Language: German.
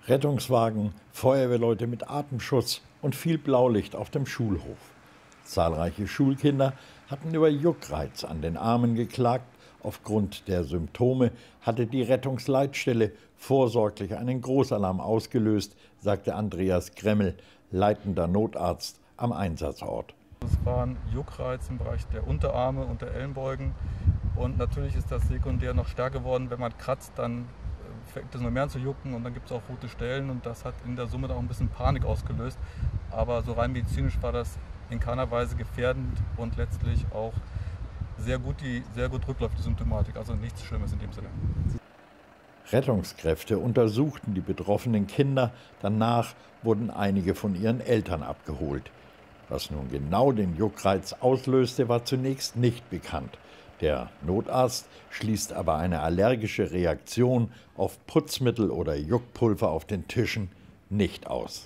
Rettungswagen, Feuerwehrleute mit Atemschutz und viel Blaulicht auf dem Schulhof. Zahlreiche Schulkinder hatten über Juckreiz an den Armen geklagt. Aufgrund der Symptome hatte die Rettungsleitstelle vorsorglich einen Großalarm ausgelöst, sagte Andreas Gremmel, leitender Notarzt am Einsatzort. Es waren Juckreiz im Bereich der Unterarme und der Ellenbeugen. Und natürlich ist das sekundär noch stärker geworden. Wenn man kratzt, dann fängt es noch mehr an zu jucken und dann gibt es auch rote Stellen. Und das hat in der Summe auch ein bisschen Panik ausgelöst. Aber so rein medizinisch war das in keiner Weise gefährdend und letztlich auch sehr gut rückläuft die Symptomatik. Also nichts Schlimmes in dem Sinne. Rettungskräfte untersuchten die betroffenen Kinder. Danach wurden einige von ihren Eltern abgeholt. Was nun genau den Juckreiz auslöste, war zunächst nicht bekannt. Der Notarzt schließt aber eine allergische Reaktion auf Putzmittel oder Juckpulver auf den Tischen nicht aus.